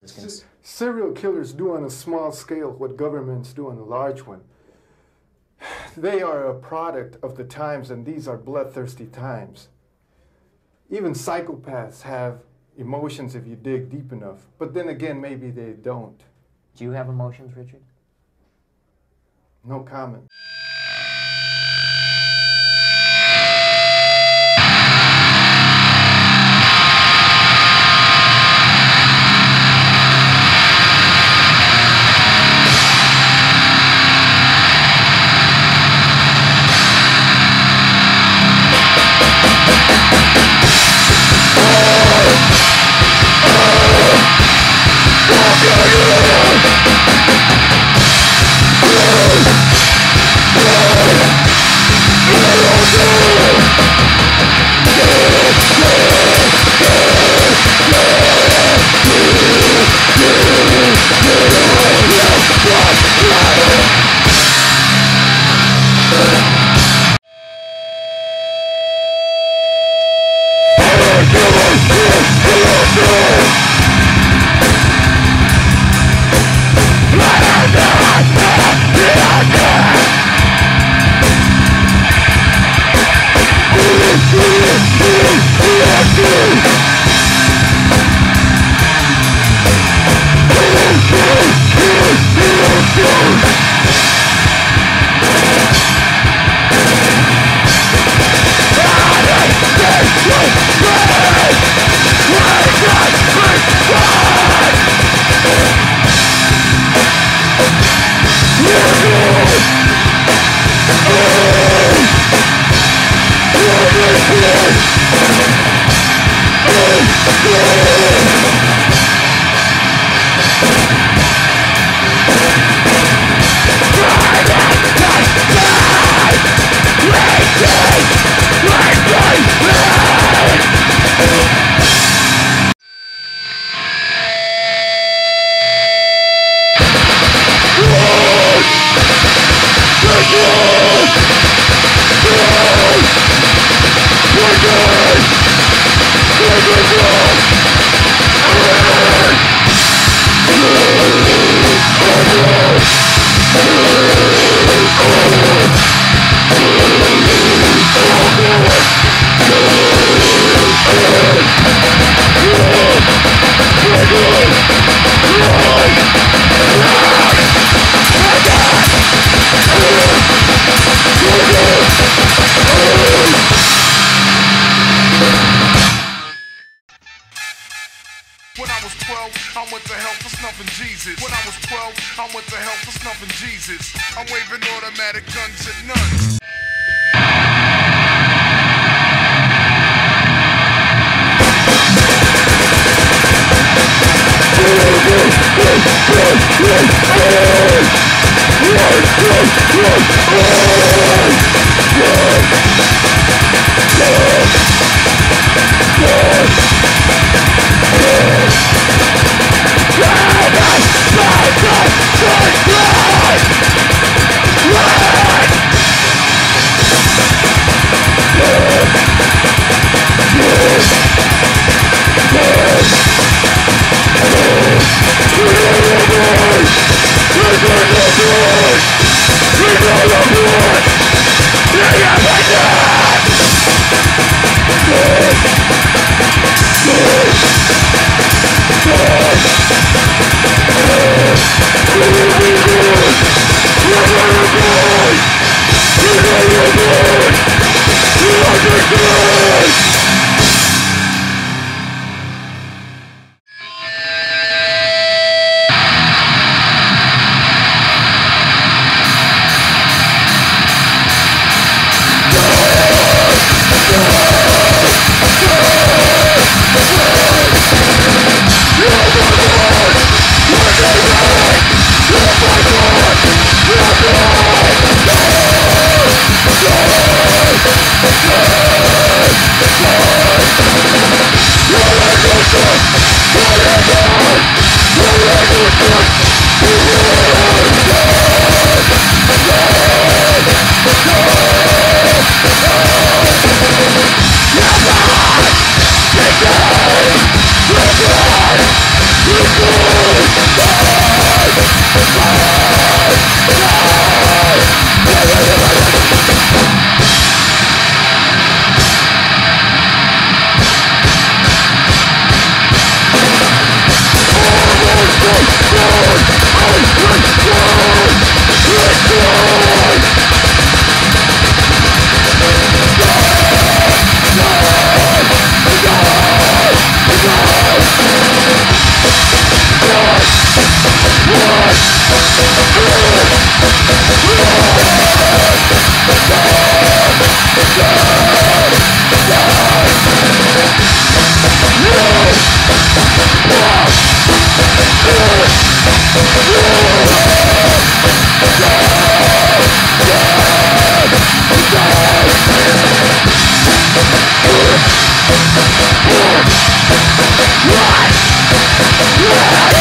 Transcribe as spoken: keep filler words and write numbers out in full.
Serial killers do on a small scale what governments do on a large one. They are a product of the times, and these are bloodthirsty times. Even psychopaths have emotions if you dig deep enough, but then again, maybe they don't. Do you have emotions, Richard? No comment. When I was twelve, I went to hell for snuffing Jesus. When I was twelve, I went to hell for snuffing Jesus. I'm waving automatic guns at nuns. Grindcore! Yeah!